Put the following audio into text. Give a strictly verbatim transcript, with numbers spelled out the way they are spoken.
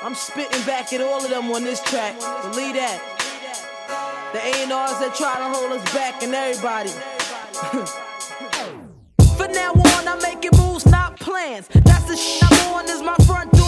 I'm spitting back at all of them on this track. Believe that. The A and Rs that try to hold us back and everybody. For now on, I'm making moves, not plans. That's the shit I'm on, is my front door.